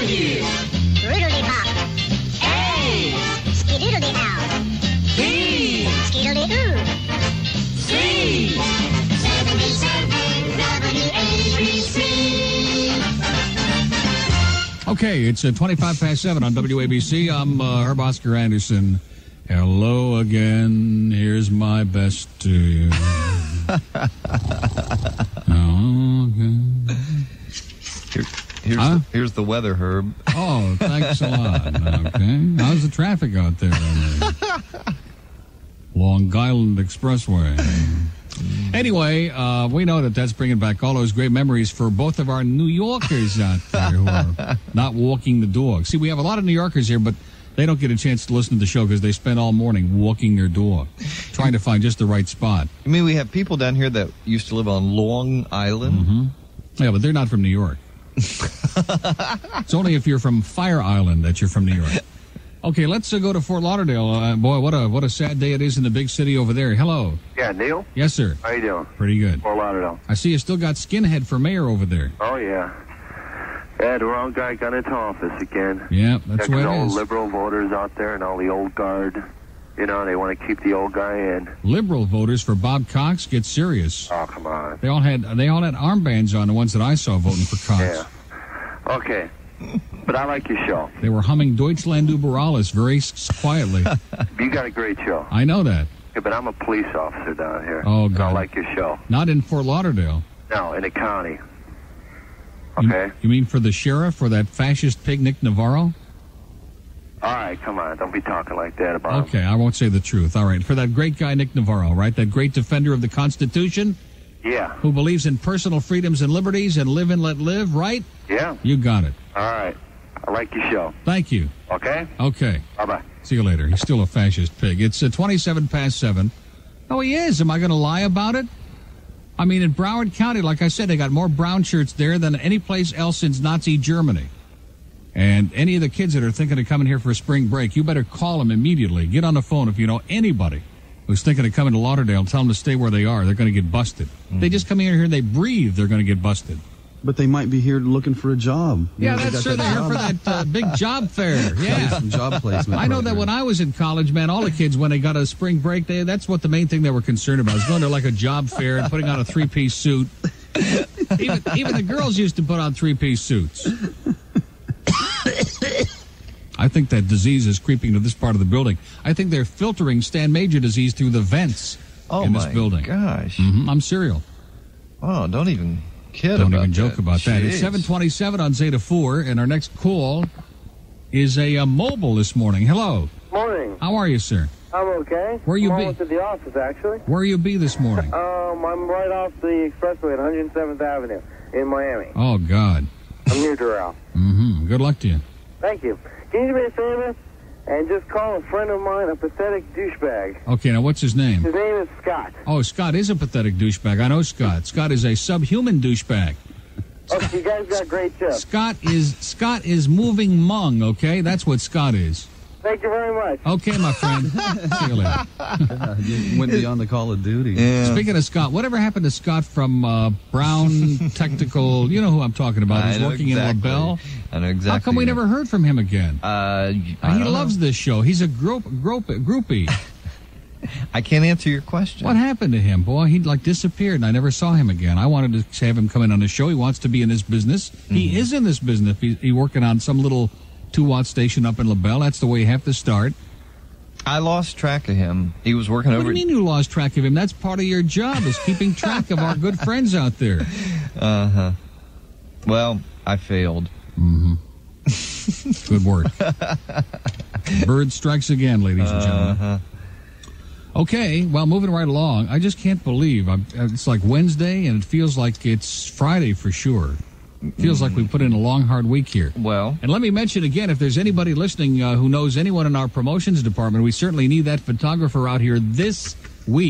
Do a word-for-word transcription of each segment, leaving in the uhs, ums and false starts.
W. Riddle-de-pop. A. Skidoodle-de-ow. B. Skidoodle-doo. C. seventy-seven W A B C. Okay, it's uh, twenty-five past seven on W A B C. I'm uh, Herb Oscar Anderson. Hello again. Here's my best to you. Oh, okay. Here, here's, Huh? the, here's the weather, Herb. Oh, thanks a lot. Okay. How's the traffic out there? Long Island Expressway. Anyway, uh, we know that that's bringing back all those great memories for both of our New Yorkers out there who are not walking the dog. See, we have a lot of New Yorkers here, but they don't get a chance to listen to the show because they spend all morning walking their dog, trying to find just the right spot. I mean, we have people down here that used to live on Long Island. Mm-hmm. Yeah, but they're not from New York. It's only if you're from Fire Island that you're from New York. Okay, let's uh, go to Fort Lauderdale. Uh, boy, what a what a sad day it is in the big city over there. Hello. Yeah, Neil? Yes, sir. How you doing? Pretty good. Fort Lauderdale. I see you still got Skinhead for mayor over there. Oh, yeah. Yeah, the wrong guy got into office again. Yeah, that's There's what all it is. liberal voters out there and all the old guard. You know, they want to keep the old guy in. Liberal voters for Bob Cox get serious. Oh, come on. They all had they all had armbands on, the ones that I saw voting for Cox. Yeah. Okay. But I like your show. They were humming Deutschland über alles very s- quietly. You got a great show. I know that. Yeah, but I'm a police officer down here. Oh, and I God. like your show. Not in Fort Lauderdale. No, in the county. You- Okay? You mean for the sheriff, for that fascist pig Nick Navarro? All right, come on. Don't be talking like that about him. Okay, I won't say the truth. All right, for that great guy Nick Navarro, right? That great defender of the Constitution Yeah. who believes in personal freedoms and liberties and live and let live, right? Yeah. You got it. All right. I like your show. Thank you. Okay? Okay. Bye-bye. See you later. He's still a fascist pig. It's uh, twenty-seven past seven. Oh, he is. Am I going to lie about it? I mean, in Broward County, like I said, they got more brown shirts there than any place else since Nazi Germany. And any of the kids that are thinking of coming here for a spring break, you better call them immediately. Get on the phone if you know anybody who's thinking of coming to Lauderdale. Tell them to stay where they are. They're going to get busted. Mm-hmm. They just come in here and they breathe. They're going to get busted. But they might be here looking for a job. You Yeah, know, they that's got true. that They're here job. for that uh, big job fair. Yeah. Some job placement. I know that when I was in college, man, all the kids, when they got a spring break, they, that's what the main thing they were concerned about, was going to like a job fair and putting on a three-piece suit. Even, even the girls used to put on three-piece suits. I think that disease is creeping to this part of the building. I think they're filtering Stan Major disease through the vents Oh, in this my building. gosh. hmm I'm serial. Oh, don't even kid Don't about even joke that. about that. It's Jeez. seven twenty-seven on Zeta four, and our next call is a, uh mobile this morning. Hello. Morning. How are you, sir? I'm okay. Where you I'm be? almost at the office, actually. Where you be this morning? Um, I'm right off the expressway at one hundred seventh Avenue in Miami. Oh, God. I'm near Doral. Mm-hmm. Good luck to you. Thank you. Can you do me a favor and just call a friend of mine a pathetic douchebag? Okay, now what's his name? His name is Scott. Oh, Scott is a pathetic douchebag. I know Scott. Scott is a subhuman douchebag. Oh, you guys got great tips. Scott is Scott is moving mung, okay? That's what Scott is. Thank you very much. Okay, my friend. See you later. Yeah, you went beyond the call of duty. Yeah. Speaking of Scott, whatever happened to Scott from uh, Brown Technical? You know who I'm talking about. I He's know working exactly. in LaBelle. I know exactly. How come we never heard from him again? Uh, I he don't loves know. this show. He's a grope, grope, groupie. I can't answer your question. What happened to him, boy? He like disappeared, and I never saw him again. I wanted to have him come in on the show. He wants to be in this business. Mm-hmm. He is in this business. He's he working on some little two-watt station up in LaBelle. That's the way you have to start. I lost track of him. He was working What over. do you mean you lost track of him? That's part of your job, is keeping track of our good friends out there. Uh huh. Well, I failed. Mm-hmm. Good work. Bird strikes again, ladies and gentlemen. Uh-huh. Okay, well, moving right along. I just can't believe I'm, it's like Wednesday, and it feels like it's Friday for sure. It feels like we put in a long, hard week here. Well, And let me mention again, if there's anybody listening uh, who knows anyone in our promotions department, we certainly need that photographer out here this week.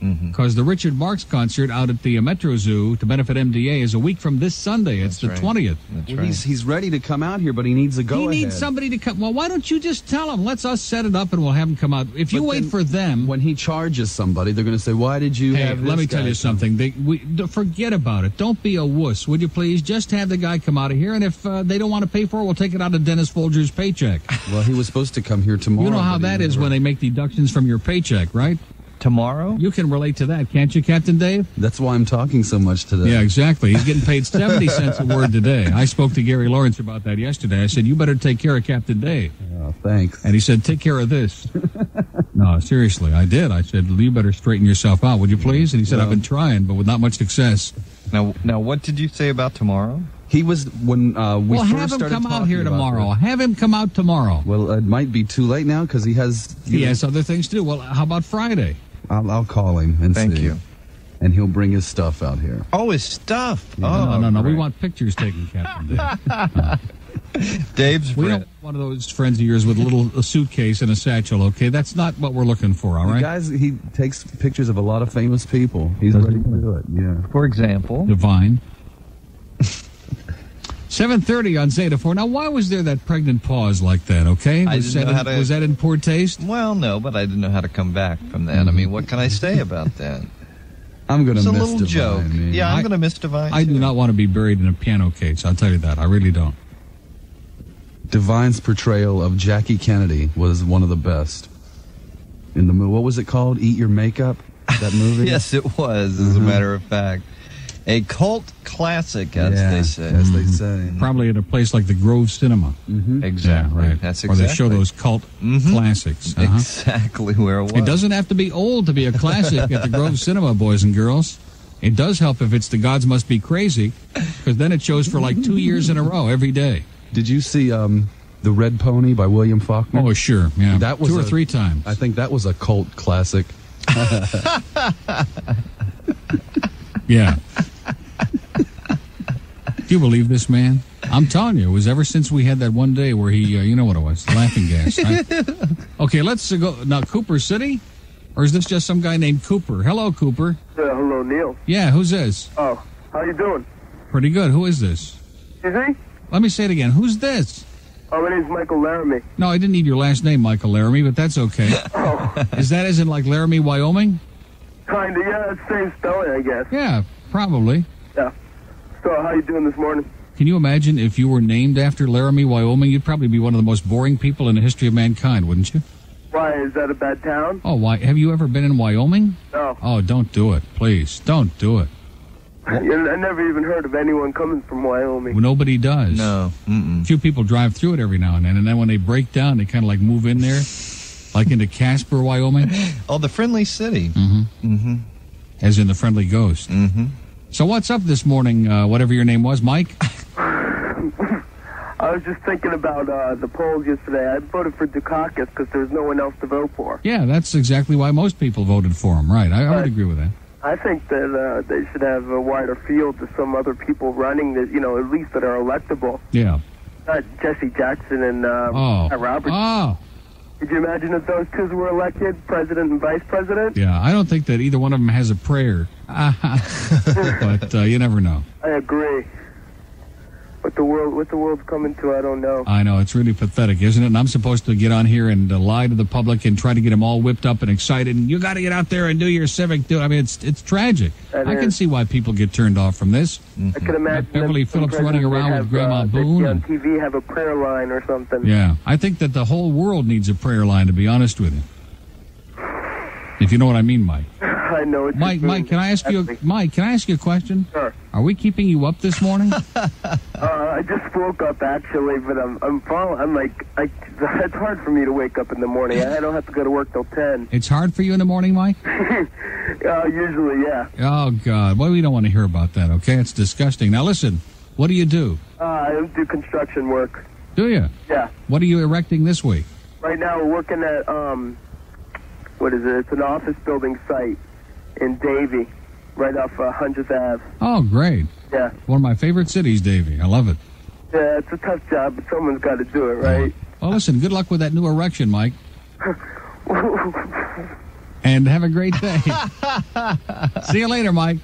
because the Richard Marx concert out at the uh, Metro Zoo to benefit M D A is a week from this Sunday. It's That's the right. twentieth. That's Well, right. he's, he's ready to come out here, but he needs a go He ahead. needs somebody to come. Well, why don't you just tell him? Let's us set it up and we'll have him come out. If you But wait then for them. When he charges somebody, they're going to say, why did you Hey, have let this me tell guy you come?" something. They, we, d- forget about it. Don't be a wuss, would you please? Just have the guy come out of here, and if uh, they don't want to pay for it, we'll take it out of Dennis Folger's paycheck. Well, he was supposed to come here tomorrow. You know how but he that is never- when they make deductions from your paycheck, right? Tomorrow? You can relate to that, can't you, Captain Dave? That's why I'm talking so much today. Yeah, exactly. He's getting paid seventy cents a word today. I spoke to Gary Lawrence about that yesterday. I said, you better take care of Captain Dave. Oh, thanks. And he said, take care of this. No, seriously, I did. I said, you better straighten yourself out, would you please? And he said, I've been trying, but with not much success. Now, now, what did you say about tomorrow? He was, when uh, we Well, first have him started come out talking here about tomorrow. this- Have him come out tomorrow. Well, it might be too late now because he has... you He know, has other things to do. Well, how about Friday? I'll, I'll call him and Thank see. you. And he'll bring his stuff out here. Oh, his stuff. No, Oh, no, no, no. We great. want pictures taken, Captain Dave. Dave's We friend. don't want one of those friends of yours with a little a suitcase and a satchel, okay? That's not what we're looking for, all The right? guys, he takes pictures of a lot of famous people. He's ready to do it. Yeah. For example. Divine. seven thirty on Zeta four. Now, why was there that pregnant pause like that, okay? I Was, didn't that, know how in, to- was that in poor taste? Well, no, but I didn't know how to come back from that. I mean, what can I say about that? I'm going to It's a miss little Divine, joke. man. Yeah, I'm I- going to miss Divine. I do too. not want to be buried in a piano case. I'll tell you that. I really don't. Divine's portrayal of Jackie Kennedy was one of the best. In the movie, what was it called? Eat Your Makeup? That movie? Yes, it was, as a matter of fact. A cult classic, as Yeah, they say. As they say. Probably at a place like the Grove Cinema. Exactly. Yeah, right. That's Where exactly. they show those cult Mhm. classics. Uh-huh. Exactly where it was. It doesn't have to be old to be a classic at the Grove Cinema, boys and girls. It does help if it's The Gods Must Be Crazy, because then it shows for like two years in a row every day. Did you see um, The Red Pony by William Faulkner? Oh, sure. Yeah. That was two or a- three times. I think that was a cult classic. Yeah. Do you believe this, man? I'm telling you, it was ever since we had that one day where he, uh, you know what it was, laughing gas. I- okay, let's uh, go. Now, Cooper City? Or is this just some guy named Cooper? Hello, Cooper. Uh, hello, Neil. Yeah, who's this? Oh, how you doing? Pretty good. Who is this? Excuse me? Let me say it again. Who's this? Oh, my name's Michael Laramie. No, I didn't need your last name, Michael Laramie, but that's okay. Oh, Is that as in like Laramie, Wyoming? kinda. Yeah, it's the same spelling, I guess. Yeah, probably. Yeah. So, how you doing this morning? Can you imagine if you were named after Laramie, Wyoming? You'd probably be one of the most boring people in the history of mankind, wouldn't you? Why, is that a bad town? Oh, why? Have you ever been in Wyoming? No. Oh, don't do it, please. Don't do it. I never even heard of anyone coming from Wyoming. Nobody does. No. Mm-mm. Few people drive through it every now and then, and then when they break down, they kind of like move in there, like into Casper, Wyoming, Oh, the friendly city. Mm-hmm. Mm-hmm. as in the Friendly Ghost. Mm-hmm. So what's up this morning, uh, whatever your name was, Mike? I was just thinking about uh, the polls yesterday. I voted for Dukakis because there's no one else to vote for. Yeah, that's exactly why most people voted for him. Right, I, I would Right. agree with that. I think that uh, they should have a wider field to some other people running that, you know, at least that are electable. Yeah. Not Jesse Jackson and uh, Oh. Pat Roberts. Oh. Could you imagine if those two were elected, president and vice president? Yeah, I don't think that either one of them has a prayer. But uh, you never know. I agree. What the world, what the world's coming to, I don't know. I know, it's really pathetic, isn't it? And I'm supposed to get on here and uh, lie to the public and try to get them all whipped up and excited. And you got to get out there and do your civic duty. I mean, it's it's tragic. That I can is. see why people get turned off from this. I could imagine Beverly them- some Phillips running presidents around have, with Grandma uh, Boone they and- on T V have a prayer line or something. Yeah, I think that the whole world needs a prayer line, to be honest with you. If you know what I mean, Mike. I know it's Mike, Mike, can I ask you, a, Mike, can I ask you a question? Sure. Are we keeping you up this morning? Uh, I just woke up actually, but I'm I'm fall, I'm like I, it's hard for me to wake up in the morning. I don't have to go to work till ten. It's hard for you in the morning, Mike? Uh, usually, yeah. Oh, God. Well, we don't want to hear about that, okay? It's disgusting. Now, listen, what do you do? Uh, I do construction work. Do you? Yeah. What are you erecting this week? Right now we're working at um, what is it? It's an office building site in Davie, right off uh, hundredth Avenue. Oh, great. Yeah. One of my favorite cities, Davie. I love it. Yeah, it's a tough job, but someone's got to do it, right? Well, listen, good luck with that new erection, Mike. And have a great day. See you later, Mike.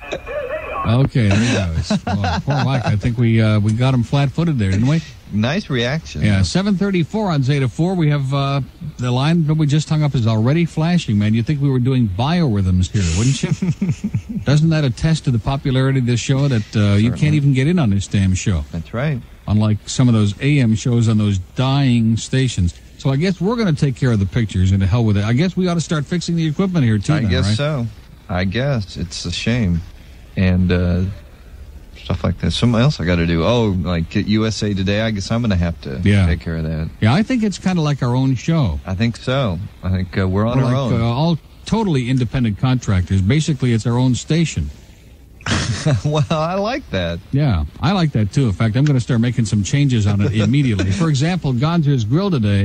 Okay, there he goes. Oh, poor Mike. I think we uh, we got him flat-footed there, didn't we? Nice reaction. Yeah, seven thirty-four on Zeta four. We have uh, the line that we just hung up is already flashing, man. You'd think we were doing biorhythms here, wouldn't you? Doesn't that attest to the popularity of this show that uh, you can't even get in on this damn show? That's right. Unlike some of those A M shows on those dying stations. So I guess we're going to take care of the pictures, and to hell with it. I guess we ought to start fixing the equipment here, too. I then, guess right? so. I guess. It's a shame. And uh, stuff like that. Something else I got to do. Oh, like U S A Today, I guess I'm going to have to yeah. take care of that. Yeah, I think it's kind of like our own show. I think so. I think uh, we're on we're our like, own. Uh, all totally independent contractors. Basically, it's our own station. Well, I like that. Yeah, I like that too. In fact, I'm going to start making some changes on it immediately. For example, Gonza's Grill today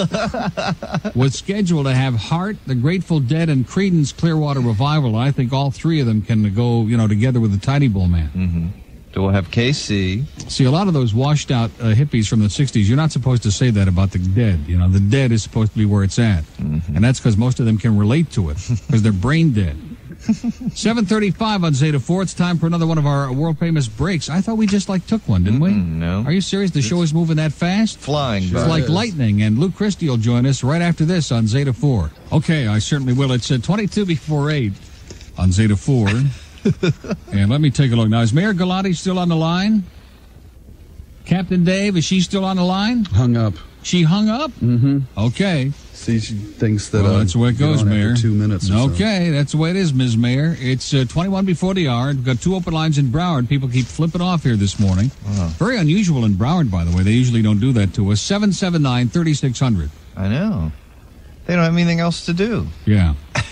was scheduled to have Heart, the Grateful Dead, and Creedence Clearwater Revival. I think all three of them can go, you know, together with the Tiny Bowl Man. Mm-hmm. So we'll have K C. See, a lot of those washed out uh, hippies from the sixties, you're not supposed to say that about the dead. You know, the dead is supposed to be where it's at. Mm-hmm. And that's because most of them can relate to it because they're brain dead. seven thirty-five on Zeta four. It's time for another one of our world-famous breaks. I thought we just, like, took one, didn't we? Mm-mm, no. Are you serious? The show is moving that fast? Flying It's by. like It is. lightning, and Luke Christie will join us right after this on Zeta four. Okay, I certainly will. It's uh, twenty-two before eight on Zeta four. And let me take a look. Now, is Mayor Galati still on the line? Captain Dave, is she still on the line? Hung up. She hung up? Mm-hmm. Okay. See, she thinks that Well, uh, that's the way it get goes, on after Mayor. Two minutes. Or so. Okay, that's the way it is, Miz Mayor. It's uh, twenty-one before the hour. We've got two open lines in Broward. People keep flipping off here this morning. Wow. Very unusual in Broward, by the way. They usually don't do that to us. seven seven nine, three six zero zero. I know. They don't have anything else to do. Yeah.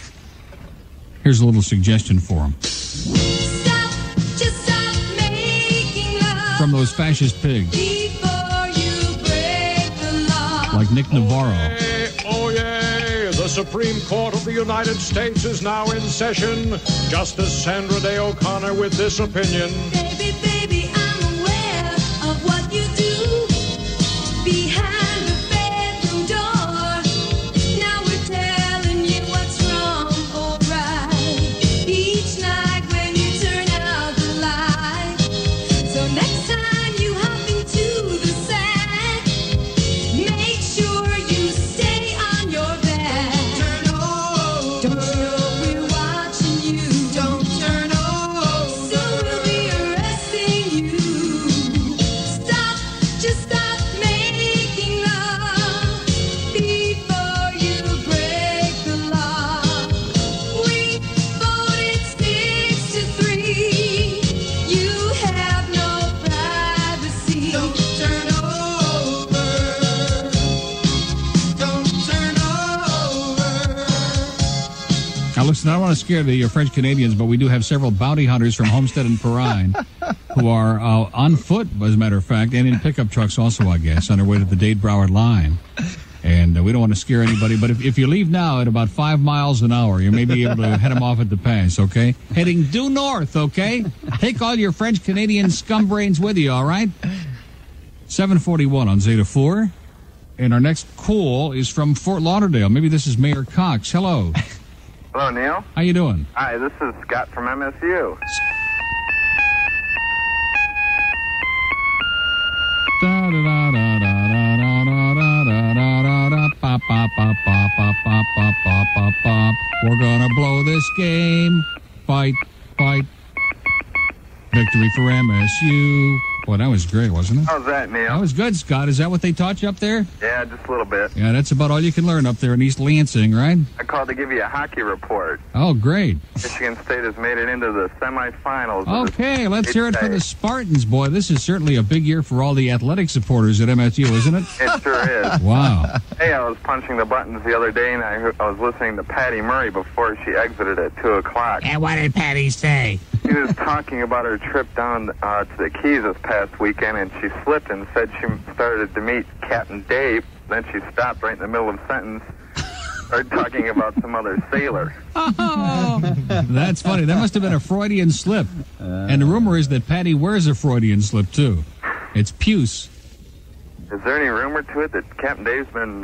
Here's a little suggestion for them. Stop, just stop making love From those fascist pigs, before you break the law. like Nick Navarro. Oh, yay! The Supreme Court of the United States is now in session. Justice Sandra Day O'Connor with this opinion. Baby, baby, I'm aware of what you do behind the bedroom door. Now we're telling you what's wrong or right each night when you turn out the light. So next time you hop into the sack, make sure you stay on your back. Turn over. Don't you know we're watching you? Don't turn over. Soon we'll be arresting you. Stop, just stop making love before you break the law. We voted six to three. You have no privacy. Don't turn over. Don't turn over. Now, listen, I don't want to scare the uh, French Canadians, but we do have several bounty hunters from Homestead and Perrine who are uh, on foot, as a matter of fact, and in pickup trucks also, I guess, on their way to the Dade-Broward line. And uh, we don't want to scare anybody, but if, if you leave now at about five miles an hour, you may be able to head them off at the pass, okay? Heading due north, okay? Take all your French Canadian scum brains with you, all right? seven forty-one on Zeta four. And our next call is from Fort Lauderdale. Maybe this is Mayor Cox. Hello. Hello, Neil. How you doing? Hi, this is Scott from M S U. We're gonna blow this game. Fight, fight. Victory for M S U. Boy, that was great, wasn't it? How's that, That Neil? was good, Scott. Is that what they taught you up there? Yeah, just a little bit. Yeah, that's about all you can learn up there in East Lansing, right? I called to give you a hockey report. Oh, great. Michigan State has made it into the semifinals. of the Okay, let's hear it for the state. Spartans, boy. This is certainly a big year for all the athletic supporters at M S U, isn't it? It sure is. Wow. Hey, I was punching the buttons the other day, and I, heard, I was listening to Patty Murray before she exited at two o'clock. And what did Patty say? She was talking about her trip down uh, to the Keys this past weekend, and she slipped and said she started to meet Captain Dave. Then she stopped right in the middle of a sentence, started talking about some other sailor. Oh, that's funny. That must have been a Freudian slip. And the rumor is that Patty wears a Freudian slip, too. It's puce. Is there any rumor to it that Captain Dave's been uh,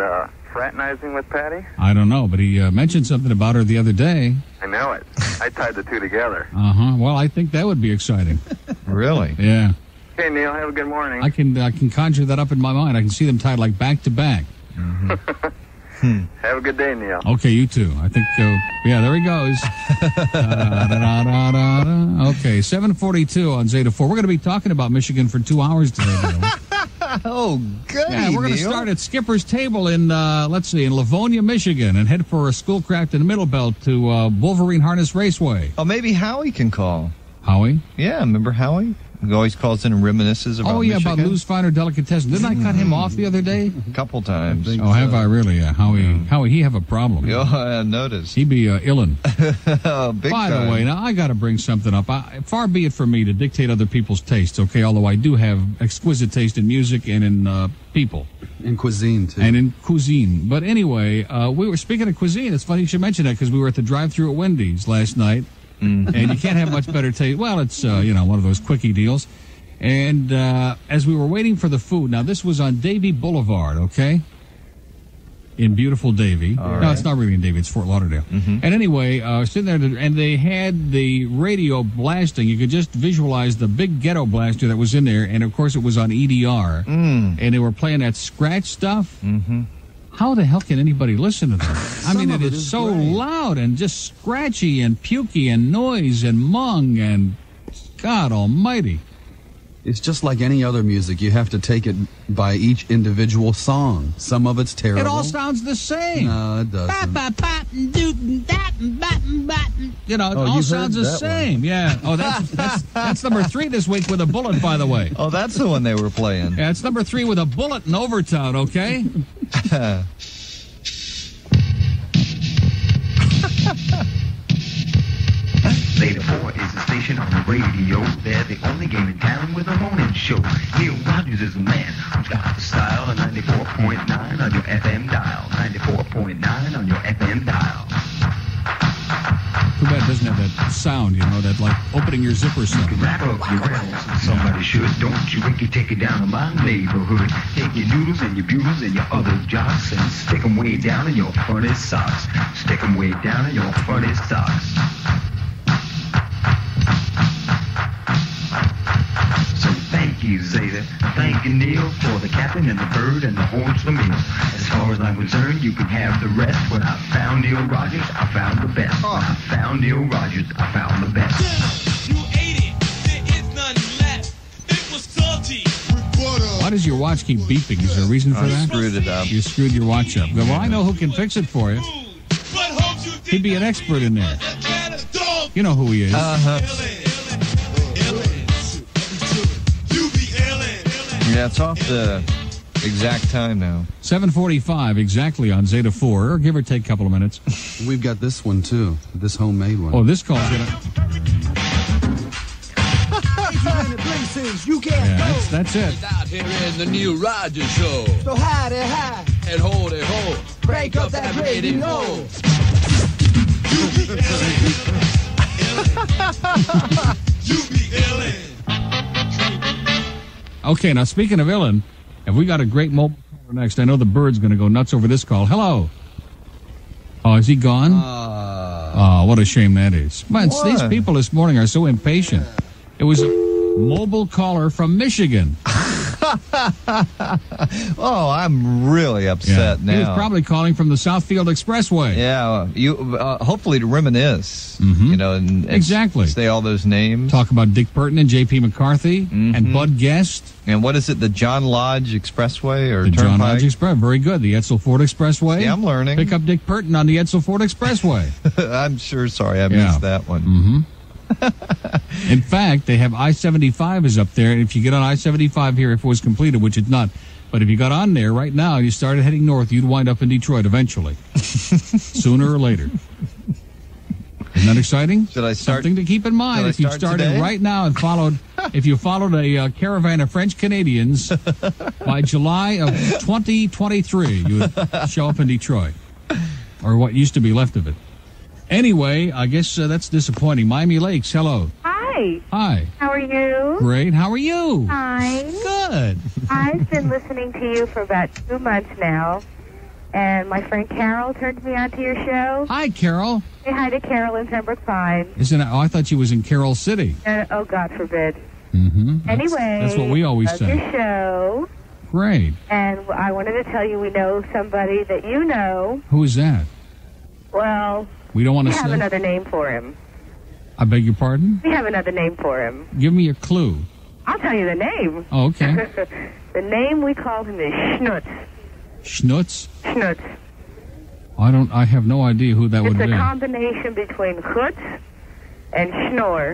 fraternizing with Patty? I don't know, but he uh, mentioned something about her the other day. I know it. I tied the two together. Uh-huh. Well, I think that would be exciting. Really? Yeah. Okay, Neil, have a good morning. I can I can conjure that up in my mind. I can see them tied like back to back. Have a good day, Neil. Okay, you too. I think, uh, yeah, there he goes. Da, da, da, da, da, da. Okay, seven forty-two on Zeta four. We're going to be talking about Michigan for two hours today, Neil. Oh, good. Yeah, we're going to start at Skipper's Table in, uh, let's see, in Livonia, Michigan, and head for a Schoolcraft in the Middle Belt to uh, Wolverine Harness Raceway. Oh, maybe Howie can call. Howie? Yeah, remember Howie? He always calls in and reminisces about Oh, yeah, Michigan. about Lou's Finer Delicatessen. Didn't I cut him off the other day? A couple times. Oh, have I really? Yeah. Howie, Yeah. Howie, he have a problem. Oh, I noticed. He be uh, illin'. Oh, big By time. the way, now I got to bring something up. I, far be it from me to dictate other people's tastes, okay? Although I do have exquisite taste in music and in uh, people. In cuisine, too. And in cuisine. But anyway, uh, we were speaking of cuisine. It's funny you should mention that because we were at the drive-thru at Wendy's last night. Mm. And you can't have much better taste. Well, it's, uh, you know, one of those quickie deals. And uh, as we were waiting for the food, now this was on Davie Boulevard, okay? In beautiful Davie. All No, right. it's not really in Davie, it's Fort Lauderdale. Mm-hmm. And anyway, uh, sitting there, to, and they had the radio blasting. You could just visualize the big ghetto blaster that was in there, and of course it was on E D R. Mm. And they were playing that scratch stuff. Mm-hmm. How the hell can anybody listen to that? I mean, Some of it it is is so great. loud and just scratchy and pukey and noise and mung and God almighty. It's just like any other music. You have to take it by each individual song. Some of it's terrible. It all sounds the same. No, it doesn't. You know, it Oh, all you've sounds heard the that same. Yeah. Oh, that's, that's that's number three this week with a bullet, by the way. Oh, that's the one they were playing. Yeah, it's number three with a bullet in Overtown, okay? Zeta four is the station on the radio. They're the only game in town with a morning show. Neil Rogers is the man who's got the style. ninety-four point nine on your F M dial. ninety-four point nine on your F M dial. Too bad it doesn't have that sound, you know, that like opening your zipper You sound. can wrap up your rails. Somebody should. Don't you wake you take it down in my neighborhood. Take your noodles and your bugles and your other jocks and stick 'em way down in your funny socks. Stick 'em way down in your funny socks. So thank you, Zeta. Thank you, Neil, for the captain and the bird and the horns for meal. As far as I'm concerned, you can have the rest. When I found Neil Rogers, I found the best. When I found Neil Rogers, I found the best. You ate it. There is none left. It was salty. Why does your watch keep beeping? Is there a reason for I that? screwed it up. You screwed your watch up. Well, I know who can fix it for you. But hope you He'd be an expert in there. You know who he is. Uh-huh. Yeah, it's off the exact time now. seven forty-five exactly on Zeta four, or give or take a couple of minutes. We've got this one, too. This homemade one. Oh, this call's gonna... Yeah, that's, that's it. Out here in the Neil Rogers show. So hide it high, And hold it, hold. break up that radio. You be illin'. Okay, now speaking of Illin, have we got a great mobile caller next? I know the bird's going to go nuts over this call. Hello. Oh, is he gone? Uh, Oh, what a shame that is. Man, What? these people this morning are so impatient. It was a mobile caller from Michigan. Oh, I'm really upset now. He was probably calling from the Southfield Expressway. Yeah, you uh, hopefully to reminisce, Mhm. you know, and, and Exactly. say all those names. Talk about Dick Burton and J P McCarthy and Mhm. Bud Guest. And what is it, the John Lodge Expressway or The John Turnpike? Lodge Express. Very good. The Edsel Ford Expressway. Yeah, I'm learning. Pick up Dick Burton on the Edsel Ford Expressway. I'm sure. Sorry, I Yeah. missed that one. Mm-hmm. In fact, they have I seventy-five is up there, and if you get on I seventy-five here, if it was completed, which it's not, but if you got on there right now and you started heading north, you'd wind up in Detroit eventually, sooner or later. Isn't that exciting? Should I start? Something to keep in mind Should I if you start started today? right now and followed, if you followed a uh, caravan of French Canadians by July of twenty twenty-three, you would show up in Detroit, or what used to be left of it. Anyway, I guess uh, that's disappointing. Miami Lakes, hello. Hi, Hi. how are you? Great. How are you? Fine. Good. I've been listening to you for about two months now, and my friend Carol turned me on to your show. Hi, Carol. Say hi to Carol in Pembroke Pines. Isn't it? Oh, I thought she was in Carroll City. Uh, oh, God forbid. Mm-hmm. Anyway, that's what we always love say. your show. Great. And I wanted to tell you we know somebody that you know. Who is that? Well, We don't want we to have say. another name for him. I beg your pardon? We have another name for him. Give me a clue. I'll tell you the name. Oh, okay. The name we call him is Schnutz. Schnutz? Schnutz. I don't. I have no idea who that It's would a be. combination between Chutz and Schnorr.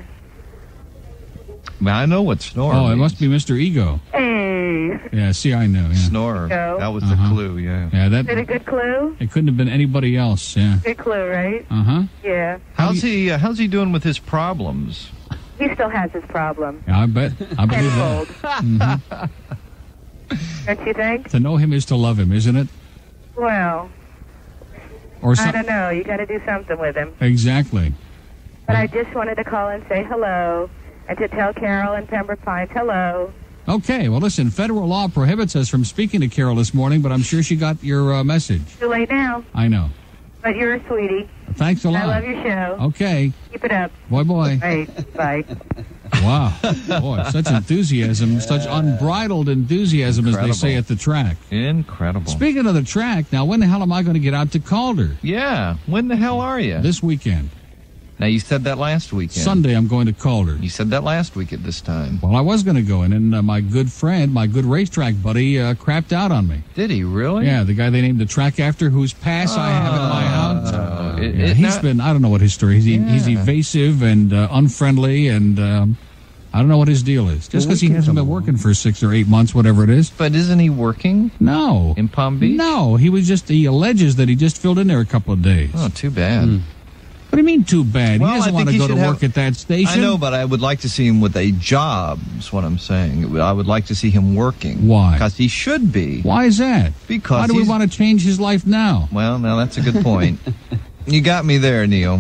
Man, I know what snore Oh, it means. must be Mister Ego. Hey. Yeah, see, I know. Yeah. Snore. No. That was Uh-huh. the clue, yeah. Yeah, Is it a that. good clue? It couldn't have been anybody else. Yeah. Good clue, right? Uh huh. Yeah. How's he, uh, how's he doing with his problems? He still has his problem. Yeah, I bet. I believe that. Tenfold. Mhm. Don't you think? To know him is to love him, isn't it? Well, Or I some- don't know. You got to do something with him. Exactly. But I just wanted to call and say hello and to tell Carol and Pembroke Pines hello. Okay. Well, listen. Federal law prohibits us from speaking to Carol this morning, but I'm sure she got your uh, message. Too late now, I know. but you're a sweetie. Thanks a lot. I love your show. Okay. Keep it up. Boy, boy. Right. Bye. Wow. Boy, such enthusiasm, such unbridled enthusiasm, Incredible. as they say at the track. Incredible. Speaking of the track, now when the hell am I going to get out to Calder? Yeah. When the hell are you? This weekend. Now, you said that last weekend. Sunday, I'm going to Calder. You said that last week at this time. Well, I was going to go, and then uh, my good friend, my good racetrack buddy, uh, crapped out on me. Did he really? Yeah, the guy they named the track after, whose pass I have at my house. Oh, it- Yeah, it he's not- been, I don't know what his story is. He, He's Yeah. evasive and uh, unfriendly, and um, I don't know what his deal is. Just Well, because we he can hasn't been come working for six or eight months, whatever it is. But isn't he working No. in Palm Beach? No, he was just, he alleges that he just filled in there a couple of days. Oh, too bad. Hmm. What do you mean too bad? Well, he I doesn't think want to he go to should have- work at that station. I know, but I would like to see him with a job, is what I'm saying. I would like to see him working. Why? Because he should be. Why is that? Because Why do we he's- want to change his life now? Well, now that's a good point. You got me there, Neil.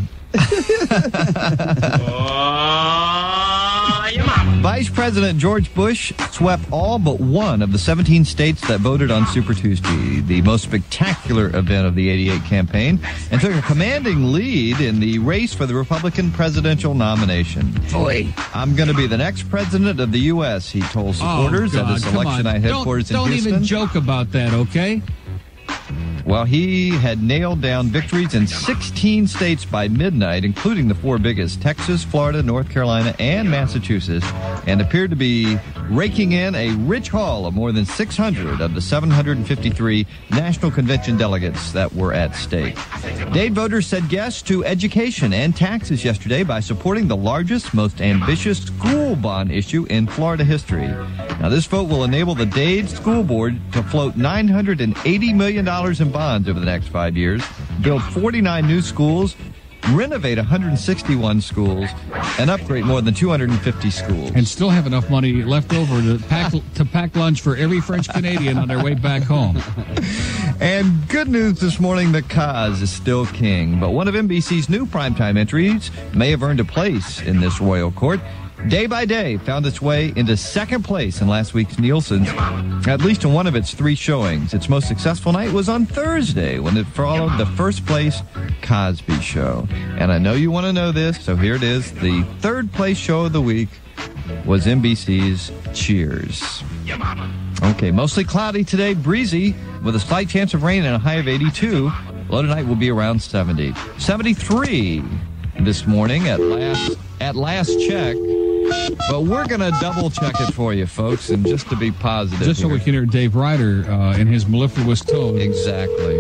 Vice President George Bush swept all but one of the seventeen states that voted on Super Tuesday, the most spectacular event of the eighty-eight campaign, and took a commanding lead in the race for the Republican presidential nomination. Boy. I'm going to be the next president of the U S, he told supporters oh, at God, his come election on. night headquarters don't, in don't Houston. even joke about that, okay? Well, he had nailed down victories in sixteen states by midnight, including the four biggest, Texas, Florida, North Carolina, and Massachusetts, and appeared to be raking in a rich haul of more than six hundred of the seven hundred fifty-three National Convention delegates that were at stake. Dade voters said yes to education and taxes yesterday by supporting the largest, most ambitious school bond issue in Florida history. Now, this vote will enable the Dade School Board to float nine hundred eighty million dollars in bonds over the next five years, build forty-nine new schools, renovate one hundred sixty-one schools, and upgrade more than two hundred fifty schools. And still have enough money left over to pack to pack lunch for every French Canadian on their way back home. And good news this morning, the cause is still king. But one of N B C's new primetime entries may have earned a place in this royal court. Day by Day found its way into second place in last week's Nielsen's, at least in one of its three showings. Its most successful night was on Thursday when it followed the first place Cosby Show. And I know you want to know this, so here it is. The third place show of the week was N B C's Cheers. Okay, mostly cloudy today, breezy, with a slight chance of rain and a high of eighty-two. Low tonight will be around seventy. seventy-three this morning at last at last check. But we're going to double check it for you, folks, and just to be positive. Just so here. we can hear Dave Ryder uh, in his mellifluous tone. Exactly.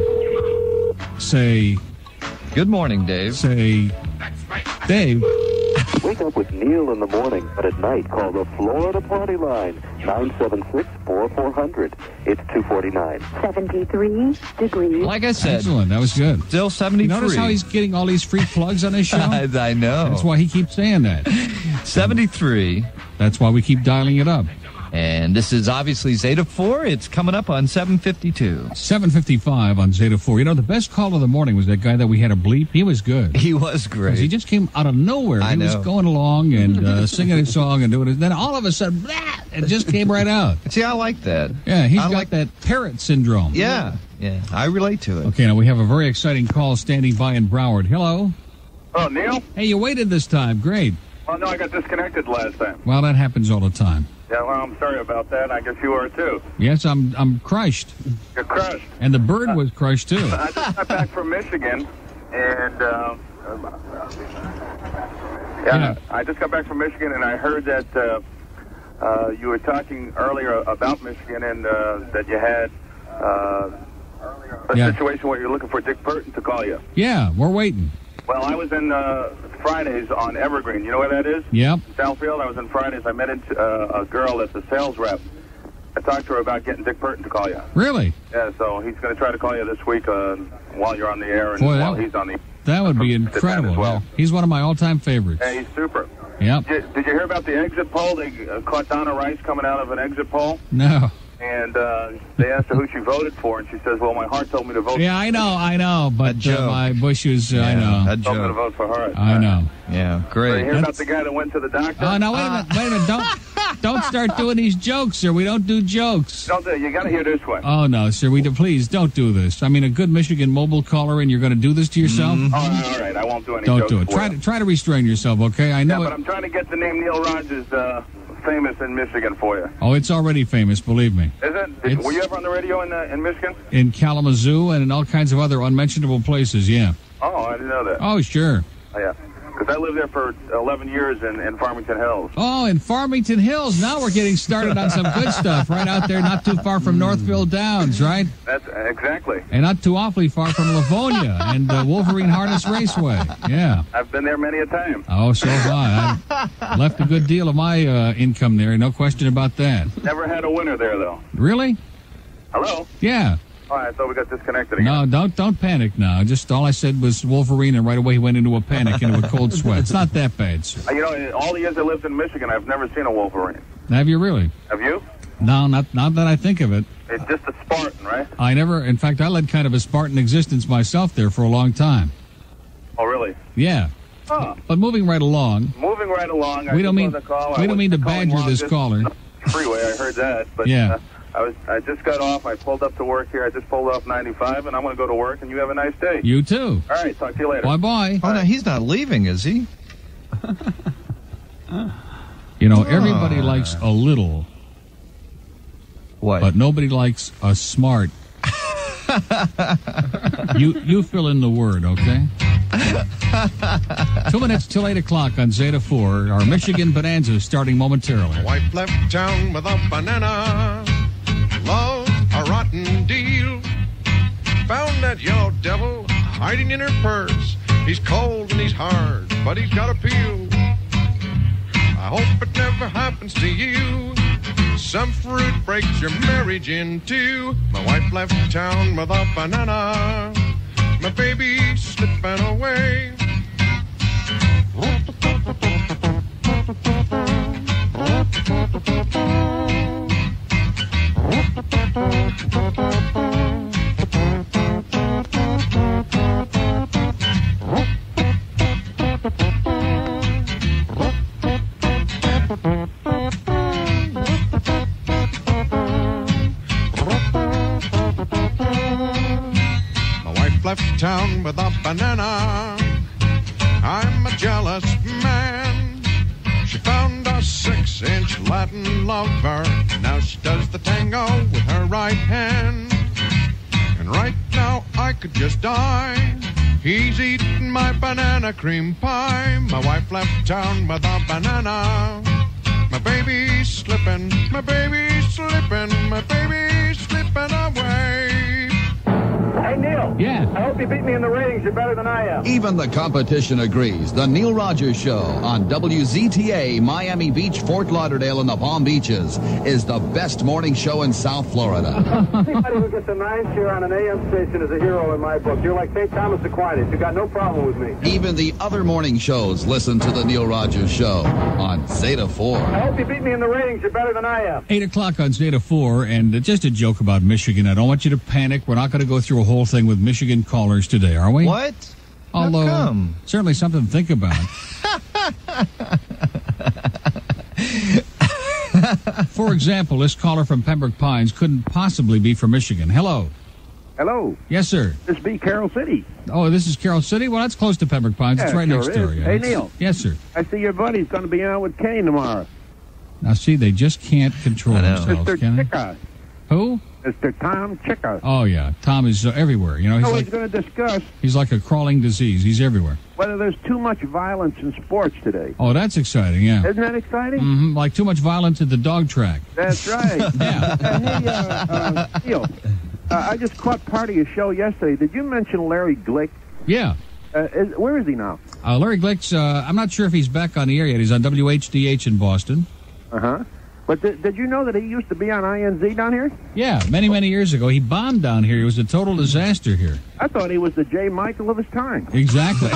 Say, good morning, Dave. Say, Dave. Wake up with Neil in the morning, but at night call the Florida Party Line, nine seven six, four four zero zero. It's two forty-nine. seventy-three degrees. Like I said, Excellent. That was good. Still seventy-three. You notice how he's getting all these free plugs on his show? I, I know. That's why he keeps saying that. seventy-three. That's why we keep dialing it up. And this is obviously Zeta four. It's coming up on seven fifty-two. seven fifty-five on Zeta four. You know, the best call of the morning was that guy that we had a bleep. He was good. He was great. He just came out of nowhere. I he know. was going along and uh, singing his song and doing it. Then all of a sudden, blah, it just came right out. See, I like that. Yeah, he's I got like- that parrot syndrome. Yeah, yeah. I relate to it. Okay, now we have a very exciting call standing by in Broward. Hello. Oh, Neil? Hey, you waited this time. Great. Oh, no, I got disconnected last time. Well, that happens all the time. Yeah, well, I'm sorry about that. I guess you are, too. Yes, I'm I'm crushed. You're crushed. And the bird was crushed, too. I just got back from Michigan, and uh, yeah, Yeah. I just got back from Michigan, and I heard that uh, uh, you were talking earlier about Michigan, and uh, that you had uh, a Yeah. situation where you're looking for Dick Burton to call you. Yeah, we're waiting. Well, I was in uh, Fridays on Evergreen. You know where that is? Yep. Southfield. I was in Fridays. I met into, uh, a girl that's a sales rep. I talked to her about getting Dick Burton to call you. Really? Yeah, so he's going to try to call you this week uh, while you're on the air and Boy, while that- he's on the. That would be As incredible. well. Yeah. He's one of my all-time favorites. Yeah, he's super. Yep. Did, did you hear about the exit poll? They uh, caught Donna Rice coming out of an exit poll, No. and uh, they asked her who she voted for, and she says, "Well, my heart told me to vote." Yeah, I know, I know, but joke. uh, my Bush is, uh, I Yeah, know. that Told me to joke. vote for her. I know. Yeah, Did you great. hear about the guy that went to the doctor? Oh, no, wait a minute, wait a minute. Don't, don't start doing these jokes, sir. We don't do jokes. Don't do, you got to hear this one. Oh, no, sir. We do, please, don't do this. I mean, a good Michigan mobile caller, and you're going to do this to yourself? All right, all right, I won't do any Don't jokes do it. for Try you. to, try to restrain yourself, okay? I Yeah, know but it. I'm trying to get the name Neil Rogers uh, famous in Michigan for you. Oh, it's already famous, believe me. Is it? Did, It's- were you ever on the radio in uh, in Michigan? In Kalamazoo and in all kinds of other unmentionable places, yeah. Oh, I didn't know that. Oh, sure. Oh, yeah, because I lived there for eleven years in, in Farmington Hills. Oh, in Farmington Hills. Now we're getting started on some good stuff right out there, not too far from Northville Downs, right? That's exactly. And not too awfully far from Livonia and uh, Wolverine Harness Raceway. Yeah. I've been there many a time. Oh, so have I. I left a good deal of my uh, income there, no question about that. Never had a winner there, though. Really? Hello? Yeah. Oh, I thought we got disconnected again. No, don't don't panic now. Just all I said was Wolverine, and right away he went into a panic, into a cold sweat. It's not that bad, sir. Uh, You know, in all the years I lived in Michigan, I've never seen a Wolverine. Have you really? Have you? No, not not that I think of it. It's just a Spartan, right? I never. In fact, I led kind of a Spartan existence myself there for a long time. Oh, really? Yeah. Huh. But moving right along, Moving right along. I We don't just mean- wanted to call. we I don't mean to was calling badger long this distance caller. on the Freeway, I heard that, but Yeah. uh, I was I just got off. I pulled up to work here. I just pulled off ninety-five, and I'm going to go to work. And you have a nice day. you too. All right, talk to you later. Bye bye. Oh, no, he's not leaving, is he? You know, everybody likes a little, What? but nobody likes a smart. you you fill in the word, okay? Two minutes till eight o'clock on Zeta four. Our Michigan Bonanza starting momentarily. Wife left town with a banana. Love a rotten deal. Found that yellow devil hiding in her purse. He's cold and he's hard, but he's got appeal. I hope it never happens to you. Some fruit breaks your marriage in two. My wife left town with a banana. My baby slipping away. My wife left town with a banana. I'm a jealous man. She found a six-inch Latin lover. Now she does the tango with her right hand. And right now I could just die. He's eating my banana cream pie. My wife left town with a banana. My baby's slipping, my baby's slipping, my baby's slipping away. Hey, Neil. Yeah. I hope you you beat me in the ratings. You're better than I am. Even the competition agrees. The Neil Rogers Show on W Z T A, Miami Beach, Fort Lauderdale, and the Palm Beaches is the best morning show in South Florida. Anybody who gets a nine share on an A M station is a hero in my book. You're like Saint Thomas Aquinas. You got no problem with me. Even the other morning shows listen to the Neil Rogers Show on Zeta four. I hope you beat me in the ratings. You're better than I am. eight o'clock on Zeta four, and uh, just a joke about Michigan. I don't want you to panic. We're not going to go through a whole thing with Michigan callers today, are we? What? Although, How come? certainly something to think about. For example, this caller from Pembroke Pines couldn't possibly be from Michigan. Hello. Hello. Yes, sir. This be Carroll City. Oh, this is Carroll City? Well, that's close to Pembroke Pines. Yeah, it's right sure next door. is. Yeah. Hey, It's- Neil. Yes, sir. I see your buddy's going to be out with Kane tomorrow. Now, see, they just can't control themselves, Mister can they? Chicka. Who? Mister Tom Chicka. Oh, yeah. Tom is uh, everywhere. You know, he's Oh, like he's going to discuss he's like a crawling disease. He's everywhere. whether there's too much violence in sports today. Oh, that's exciting, yeah. Isn't that exciting? hmm Like too much violence at the dog track. That's right. Yeah. Uh, hey, uh, uh, Neil, uh, I just caught part of your show yesterday. Did you mention Larry Glick? Yeah. Uh, is, where is he now? Uh, Larry Glick's, uh, I'm not sure if he's back on the air yet. He's on W H D H in Boston. Uh-huh. But did, did you know that he used to be on I N Z down here? Yeah, many, many years ago. He bombed down here. He was a total disaster here. I thought he was the J. Michael of his time. Exactly.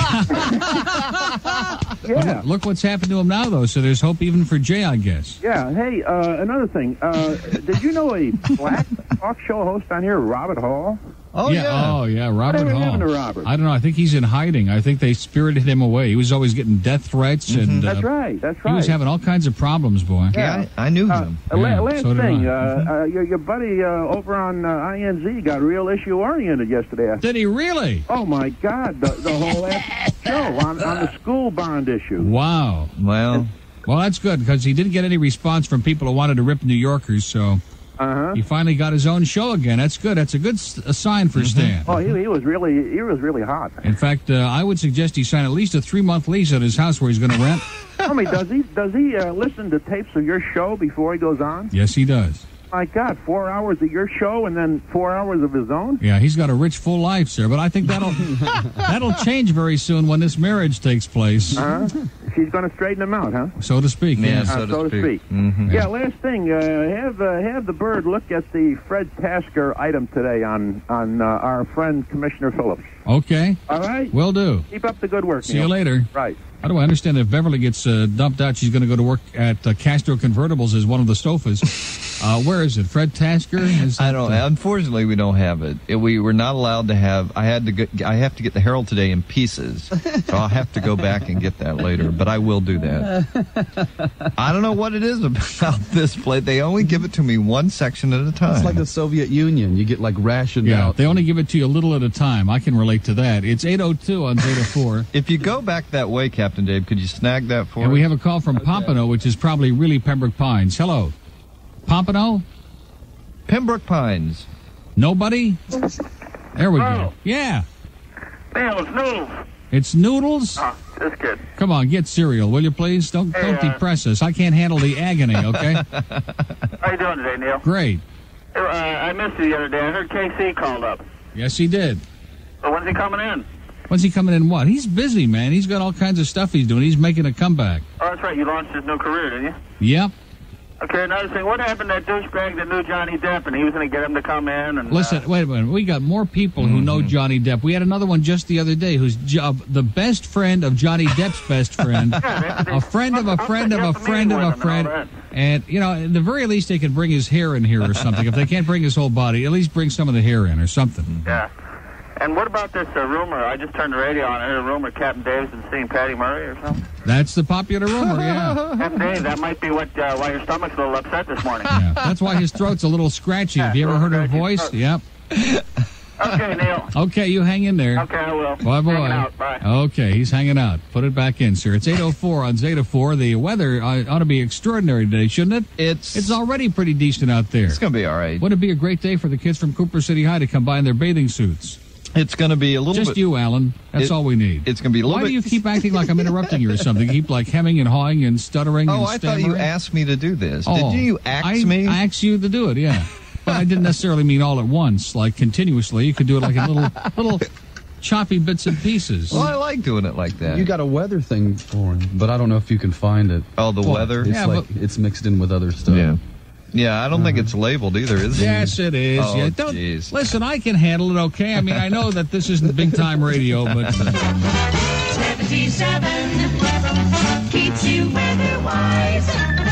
Yeah. Look, look what's happened to him now, though, so there's hope even for Jay, I guess. Yeah. Hey, uh, another thing. Uh, did you know a black talk show host down here, Robert Hall? Oh, yeah. yeah. Oh, yeah, Robert Whatever Hall. happened to Robert? I don't know. I think he's in hiding. I think they spirited him away. He was always getting death threats. Mhm. and uh, That's right. That's right. He was having all kinds of problems, boy. Yeah, I, I knew him. Uh, la- Yeah, last so did thing, I. uh, uh, your, your buddy uh, over on uh, I N Z got real issue oriented yesterday. Did he really? Oh my God, the, the whole ass show on, on the school bond issue. Wow. Well, Well, that's good, because he didn't get any response from people who wanted to rip New Yorkers, so Uh-huh. he finally got his own show again. That's good. That's a good s- a sign for Stan. Oh, he, he was really he was really hot. In fact, uh, I would suggest he sign at least a three-month lease at his house where he's going to rent. Tell me, does he does he uh, listen to tapes of your show before he goes on? Yes, he does. My God, four hours of your show and then four hours of his own? Yeah, he's got a rich, full life, sir. But I think that'll that'll change very soon when this marriage takes place, Uh-huh. She's going to straighten him out, huh? so to speak. Yeah, yes. Uh, so to speak. Mhm. Yeah, last thing, uh, have uh, have the bird look at the Fred Tasker item today on on uh, our friend Commissioner Phillips. Okay, All right? will do. Keep up the good work, See Neil. you later. Right. How do I understand if Beverly gets uh, dumped out, she's going to go to work at uh, Castro Convertibles as one of the stofas. Uh, where is it? Fred Tasker? Is I it, don't. uh, Unfortunately, we don't have it. It- We were not allowed to have. I had to. Go, I have to get the Herald today in pieces, so I'll have to go back and get that later. But I will do that. I don't know what it is about this plate. They only give it to me one section at a time. It's like the Soviet Union. You get like rationed Yeah, out. they only give it to you a little at a time. I can relate to that. It's eight oh two on Zeta four. If you go back that way, Captain Dave, could you snag that for And us? we have a call from Pompano, which is probably really Pembroke Pines. Hello. Pompano? Pembroke Pines. Nobody? There we go. Hello. Yeah. Neil, it's Noodles. It's Noodles? Oh, this kid. Come on, get cereal, will you please? Don't Hey, don't uh, depress us. I can't handle the agony, okay? How you doing today, Neil? Great. Uh, I missed you the other day. I heard K C called up. Yes, he did. So when's he coming in? When's he coming in what? He's busy, man. He's got all kinds of stuff he's doing. He's making a comeback. Oh, that's right. You launched his new career, didn't you? Yep. Okay, another thing. What happened to that douchebag that knew Johnny Depp, and he was going to get him to come in? And Listen, uh, wait a minute. We got more people who know Johnny Depp. We had another one just the other day who's jo- the best friend of Johnny Depp's best friend, a friend of a friend of a friend of a friend. And, you know, at the very least, they can bring his hair in here or something. If they can't bring his whole body, at least bring some of the hair in or something. Yeah. And what about this uh, rumor? I just turned the radio on. I heard a rumor Captain Dave's been seeing Patty Murray or something. That's the popular rumor, yeah. Captain Dave, that might be what uh, why your stomach's a little upset this morning. Yeah. That's why his throat's a little scratchy. Have you ever heard her voice? Yep. Okay, Neil. Okay, you hang in there. Okay, I will. Bye, boy. Hanging out. Bye. Okay, he's hanging out. Put it back in, sir. It's eight oh four on Zeta four. The weather uh, ought to be extraordinary today, shouldn't it? It's It's already pretty decent out there. It's going to be all right. Wouldn't it be a great day for the kids from Cooper City High to come by in their bathing suits? It's going to be a little Just bit. you, Alan. That's It- all we need. It's going to be a little Why bit. do you keep acting like I'm interrupting you or something? You keep like hemming and hawing and stuttering Oh, and I stammering? thought you asked me to do this. Oh, Did you ask I, me? I asked you to do it, yeah. But I didn't necessarily mean all at once, like continuously. You could do it like a little, little, choppy bits and pieces. Well, I like doing it like that. You got a weather thing for him, but I don't know if you can find it. Oh, the Well, weather? It's Yeah, like but- it's mixed in with other stuff. Yeah. Yeah, I don't think it's labeled either, is it? Yes, it is. Oh, yeah, don't jeez. listen. I can handle it. Okay. I mean, I know that this isn't big time radio, but seventy-seven keeps you weather-wise.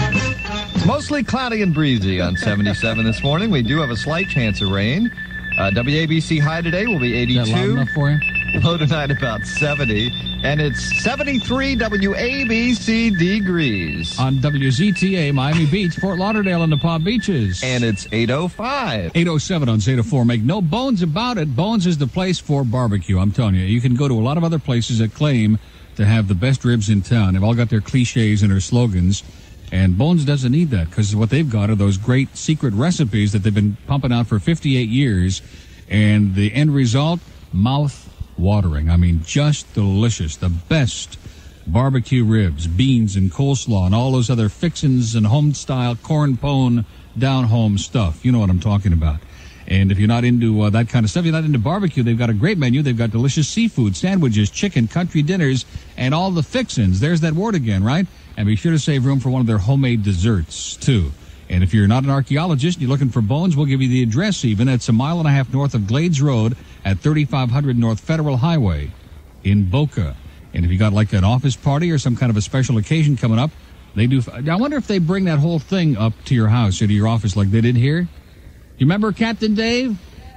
It's mostly cloudy and breezy on seventy-seven this morning. We do have a slight chance of rain. Uh, W A B C high today will be is that loud eighty-two. enough for you? Low tonight about seventy. And it's seventy-three W A B C degrees. On W Z T A, Miami Beach, Fort Lauderdale, and the Palm Beaches. And it's eight oh five. eight oh seven on Zeta four. Make no bones about it. Bones is the place for barbecue. I'm telling you. You can go to a lot of other places that claim to have the best ribs in town. They've all got their cliches and their slogans. And Bones doesn't need that because what they've got are those great secret recipes that they've been pumping out for fifty-eight years. And the end result, mouth watering. I mean, just delicious. The best barbecue ribs, beans, and coleslaw, and all those other fixins and home-style corn pone down-home stuff. You know what I'm talking about. And if you're not into uh, that kind of stuff, you're not into barbecue, they've got a great menu. They've got delicious seafood, sandwiches, chicken, country dinners, and all the fixins. There's that word again, right? And be sure to save room for one of their homemade desserts, too. And if you're not an archaeologist and you're looking for Bones, we'll give you the address even. It's a mile and a half north of Glades Road at thirty-five hundred North Federal Highway in Boca. And if you got like an office party or some kind of a special occasion coming up, they do. I wonder if they bring that whole thing up to your house or to your office like they did here. You remember Captain Dave?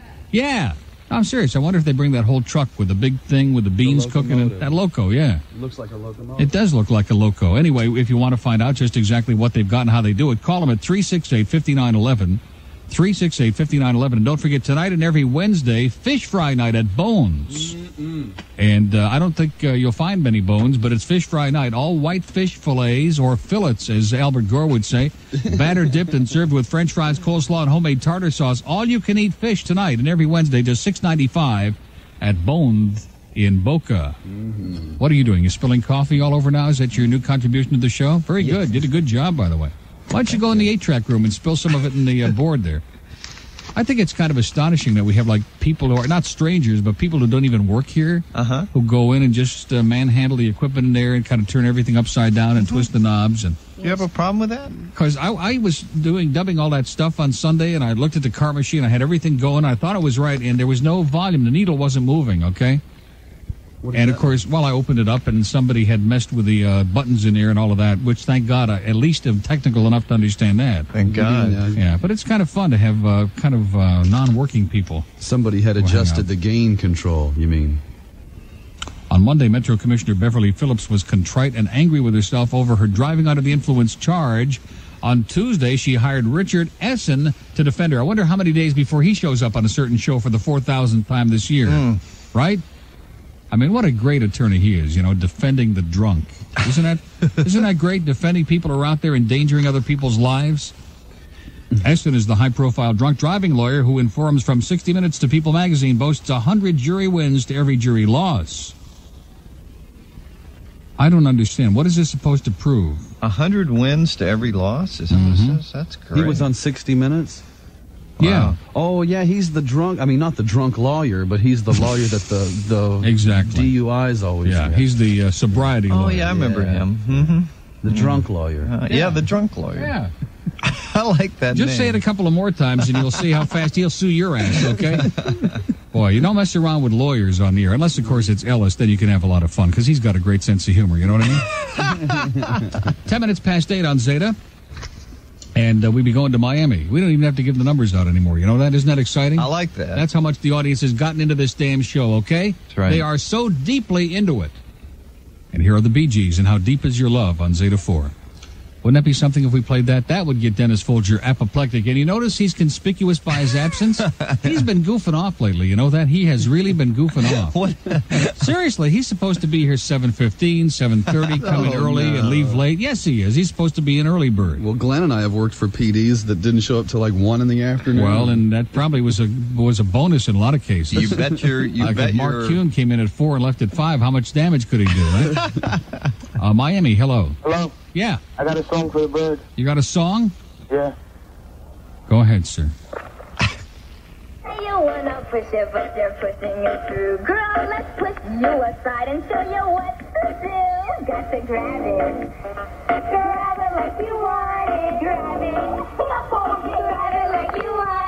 Yeah. I'm serious. I wonder if they bring that whole truck with the big thing with the beans cooking and that loco, yeah. It looks like a locomotive. It does look like a loco. Anyway, if you want to find out just exactly what they've got and how they do it, call them at three six eight, five nine one one. three six eight, five nine one one. And don't forget, tonight and every Wednesday, fish fry night at Bones. Mm-mm. And uh, I don't think uh, you'll find many Bones, but it's fish fry night. All white fish fillets, or fillets, as Albert Gore would say. Battered, dipped, and served with French fries, coleslaw, and homemade tartar sauce. All you can eat fish tonight and every Wednesday, just six ninety-five at Bones in Boca. Mm-hmm. What are you doing? You spilling coffee all over now? Is that your new contribution to the show? Very Yes. good. Did a good job, by the way. Why don't you go in the eight-track room and spill some of it in the uh, board there? I think it's kind of astonishing that we have, like, people who are not strangers, but people who don't even work here, uh-huh. who go in and just uh, manhandle the equipment in there and kind of turn everything upside down and Mm-hmm. twist the knobs. And You have a problem with that? because I, I was doing dubbing all that stuff on Sunday, and I looked at the car machine. I had everything going. I thought it was right, and there was no volume. The needle wasn't moving, okay? And, of course, well, I opened it up, and somebody had messed with the uh, buttons in there and all of that, which, thank God, I at least am technical enough to understand that. Thank God. Yeah. Yeah, but it's kind of fun to have uh, kind of uh, non-working people. Somebody had Well, hang adjusted on. the gain control, you mean? On Monday, Metro Commissioner Beverly Phillips was contrite and angry with herself over her driving under the influence charge. On Tuesday, she hired Richard Essen to defend her. I wonder how many days before he shows up on a certain show for the four thousandth time this year. Mm. Right? I mean, what a great attorney he is, you know, defending the drunk. Isn't that isn't that great, defending people who are out there endangering other people's lives? Essen is the high-profile drunk driving lawyer who informs from sixty minutes to People magazine boasts one hundred jury wins to every jury loss. I don't understand. What is this supposed to prove? A hundred wins to every loss? Is that what Mm-hmm. it says? That's great. He was on sixty minutes? Yeah. Wow. Oh, yeah, he's the drunk, I mean, not the drunk lawyer, but he's the lawyer that the, the Exactly. D U Is always Yeah, get. he's the uh, sobriety Oh, lawyer. yeah, I remember Yeah. him. Mm-hmm. The drunk lawyer. Uh, yeah. the drunk lawyer. Yeah. I like that Just name. say it a couple of more times and you'll see how fast he'll sue your ass, okay? Boy, you don't mess around with lawyers on the air. Unless, of course, it's Ellis, then you can have a lot of fun because he's got a great sense of humor, you know what I mean? Ten minutes past eight on Zeta. And uh, we'll be going to Miami. We don't even have to give the numbers out anymore. You know that? Isn't that exciting? I like that. That's how much the audience has gotten into this damn show, okay? That's right. They are so deeply into it. And here are the Bee Gees and How Deep Is Your Love on Zeta four. Wouldn't that be something if we played that? That would get Dennis Folger apoplectic. And you notice he's conspicuous by his absence? He's been goofing off lately. You know that? He has really been goofing off. What? Seriously, he's supposed to be here seven fifteen, seven thirty, come in Oh, early no. and leave late. Yes, he is. He's supposed to be an early bird. Well, Glenn and I have worked for P Ds that didn't show up till like one in the afternoon. Well, and that probably was a was a bonus in a lot of cases. You bet your... You like bet if Mark your... Kuhn came in at four and left at five, how much damage could he do, right? uh, Miami, hello. Hello? Yeah. I got a song for the bird. You got a song? Yeah. Go ahead, sir. You wanna pusher, pusher, pushing you through. Girl, let's push you aside and show you what to do. Got to grab it. Grab it like you want it. Grab it. Grab it like you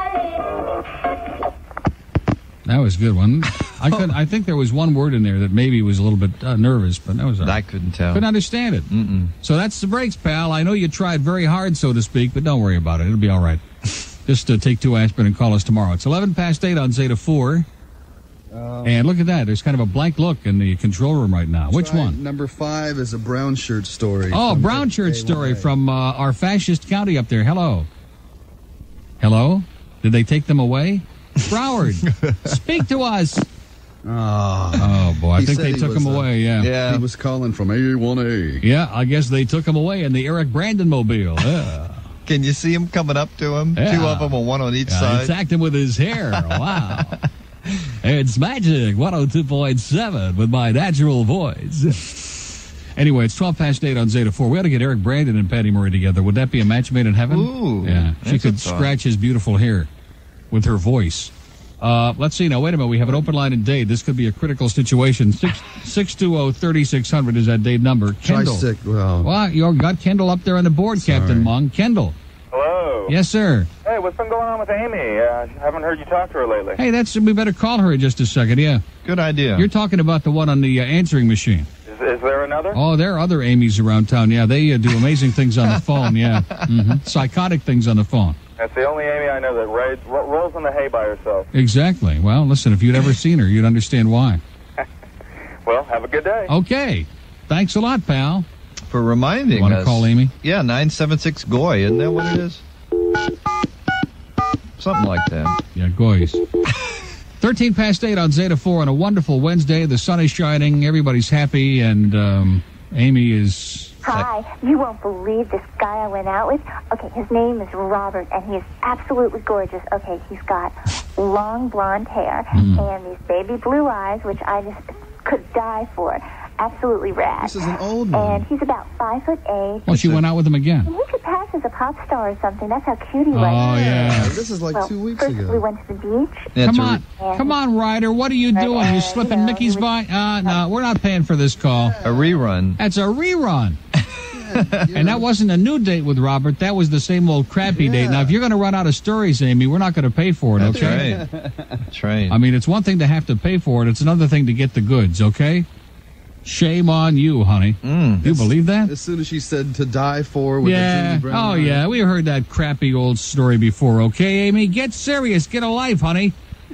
want it. That was a good one. I could. I think there was one word in there that maybe was a little bit uh, nervous, but that was. Uh, I couldn't tell. Couldn't understand it. Mm-mm. So that's the breaks, pal. I know you tried very hard, so to speak, but don't worry about it. It'll be all right. Just uh, take two aspirin and call us tomorrow. It's eleven past eight on Zeta four. Um, and look at that. There's kind of a blank look in the control room right now. Which right. one? Number five is a brown shirt story. Oh, brown shirt story from uh, our fascist county up there. Hello. Hello? Did they take them away? Broward, speak to us. Oh, oh boy. I He think said they he took was, him uh, away, yeah. Yeah. He was calling from A one A. Yeah, I guess they took him away in the Eric Brandon mobile. Yeah. Can you see him coming up to him? Yeah. Two of them, and one on each Yeah, side. he attacked him with his hair. Wow. It's magic, one oh two point seven with my natural voice. Anyway, it's twelve past eight on Zeta four. We ought to get Eric Brandon and Patty Murray together. Would that be a match made in heaven? Ooh. Yeah, she that's could a thought. scratch his beautiful hair with her voice. Uh, let's see now. Wait a minute. We have an open line in Dade. This could be a critical situation. Six six two zero thirty six hundred is that Dade number. Kendall. Try sick. Well, Well, you got Kendall up there on the board, Sorry. Captain Mung. Kendall. Hello. Yes, sir. Hey, what's been going on with Amy? Uh, haven't heard you talk to her lately. Hey, that's we better call her in just a second. Yeah. Good idea. You're talking about the one on the uh, answering machine. Is, is there another? Oh, there are other Amy's around town. Yeah, they uh, do amazing things on the phone. Yeah, hmm psychotic things on the phone. That's the only Amy I know that rides, ro- rolls in the hay by herself. Exactly. Well, listen, if you'd ever seen her, you'd understand why. Well, have a good day. Okay. Thanks a lot, pal. For reminding Want to us. call Amy? Yeah, nine seven six G O Y. Isn't that what it is? Something like that. Yeah, Goys. thirteen past eight on Zeta four on a wonderful Wednesday. The sun is shining. Everybody's happy, and um, Amy is... Hi, you won't believe this guy I went out with. Okay, his name is Robert, and he is absolutely gorgeous. Okay, he's got long blonde hair Mm. and these baby blue eyes, which I just could die for. Absolutely rad. This is an old one. And he's about five foot eight. Well, she went out with him again. And he could pass as a pop star or something. That's how cute he Oh, was. yeah. This is like well, two weeks first ago. we went to the beach. Yeah, Come it's a- on. And- Come on, Ryder. What are you doing? And, You uh, slipping you know, Mickey's he was- by? Uh, no, we're not paying for this call. A rerun. That's a rerun. And that wasn't a new date with Robert. That was the same old crappy date. Now, if you're going to run out of stories, Amy, we're not going to pay for it, That's okay? right. That's right. I mean, it's one thing to have to pay for it. It's another thing to get the goods, okay? Shame on you, honey. Mm. You believe that? As soon as she said to die for with Yeah. the Brown Oh, eyes. yeah. We heard that crappy old story before, okay, Amy? Get serious. Get a life, honey.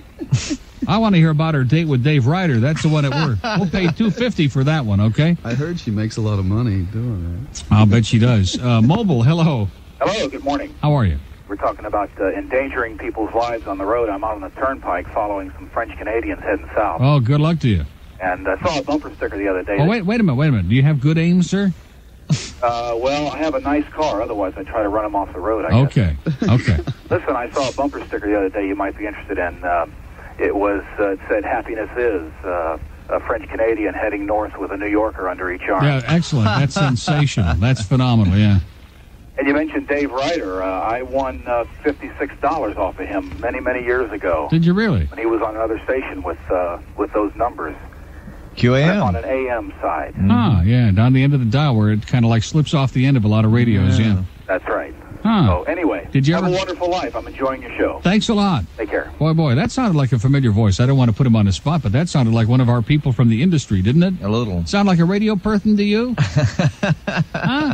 I want to hear about her date with Dave Ryder. That's the one that we're. We'll pay two hundred fifty dollars for that one, okay? I heard she makes a lot of money doing that. I'll bet she does. Uh, Mobile, hello. Hello, good morning. How are you? We're talking about uh, endangering people's lives on the road. I'm out on the turnpike following some French Canadians heading south. Oh, good luck to you. And I saw a bumper sticker the other day. Oh, wait, wait a minute, wait a minute. Do you have good aim, sir? Uh, well, I have a nice car. Otherwise, I try to run them off the road, I guess. Okay, okay. Listen, I saw a bumper sticker the other day you might be interested in. Uh, it was, uh, it said, happiness is uh, a French Canadian heading north with a New Yorker under each arm. Yeah, excellent. That's sensational. That's phenomenal, yeah. And you mentioned Dave Ryder. Uh, I won uh, fifty-six dollars off of him many, many years ago. Did you really? When he was on another station with uh, with those numbers. Q A M. On an A M side. Ah, yeah, down the end of the dial where it kind of like slips off the end of a lot of radios, yeah. yeah. That's right. Huh. So anyway, Did you have ever... a wonderful life. I'm enjoying your show. Thanks a lot. Take care. Boy, boy, that sounded like a familiar voice. I don't want to put him on the spot, but that sounded like one of our people from the industry, didn't it? A little. Sound like a radio person to you? Huh?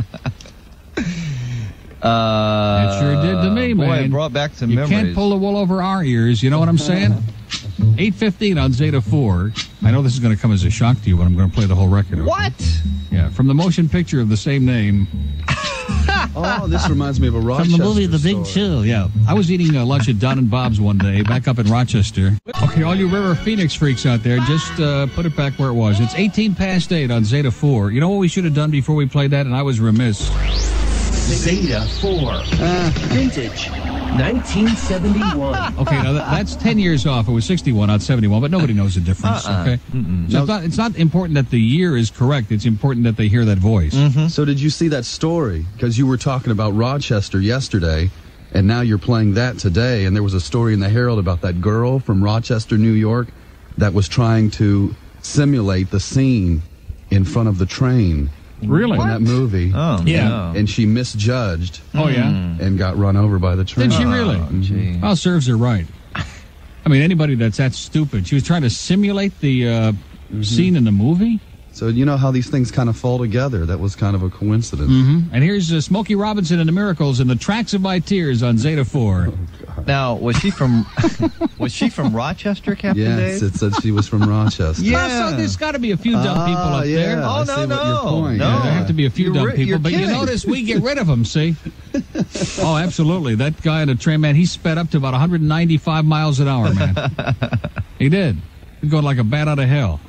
Uh, It sure did to me, boy, man. it brought back some you memories. can't pull the wool over our ears, you know what I'm saying? eight fifteen on Zeta four. I know this is going to come as a shock to you, but I'm going to play the whole record. Okay? What? Yeah, from the motion picture of the same name. Oh, this reminds me of a Rochester From the movie The Big story. Chill, yeah. I was eating uh, lunch at Don and Bob's one day, back up in Rochester. Okay, all you River Phoenix freaks out there, just uh, put it back where it was. It's eighteen past eight on Zeta four. You know what we should have done before we played that, and I was remiss? Zeta four. Uh, vintage. nineteen seventy-one. Okay, now that, that's ten years off. It was sixty-one, not seventy-one, but nobody knows the difference, Uh-uh. okay? Mm-mm. So No. it's not, it's not important that the year is correct. It's important that they hear that voice. So did you see that story? Because you were talking about Rochester yesterday, And now you're playing that today. And there was a story in the Herald about that girl from Rochester, New York, that was trying to simulate the scene in front of the train. Really? In that movie. Oh, Yeah. no. And she misjudged. Oh, yeah? And got run over by the train. Did she really? Oh, gee. Well, serves her right. I mean, anybody that's that stupid. She was trying to simulate the uh, scene in the movie? So you know how these things kind of fall together. That was kind of a coincidence. Mm-hmm. And here's uh, Smokey Robinson and the Miracles and the Tracks of My Tears on Zeta four. Now, was she from was she from Rochester, Captain Yes, Dave? it said she was from Rochester. Well, so there's got to be a few dumb people Ah, up yeah. there. I Oh, see no, what no. your point. No. Yeah. There have to be a few You're dumb ri- people, you're but you kidding. notice we get rid of them, see? Oh, absolutely. That guy in the train, man, he sped up to about one hundred ninety-five miles an hour, man. He did. He's going like a bat out of hell.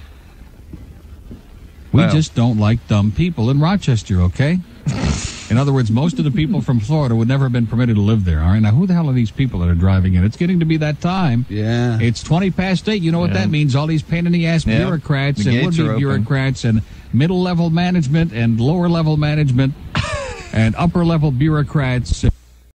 We Well. just don't like dumb people in Rochester, okay? In other words, most of the people from Florida would never have been permitted to live there, all right? Now, who the hell are these people that are driving in? It's getting to be that time. Yeah. It's twenty past eight. You know what Yeah. that means? All these pain-in-the-ass Yeah. bureaucrats The and gates are would-be open. bureaucrats and middle-level management and lower-level management and upper-level bureaucrats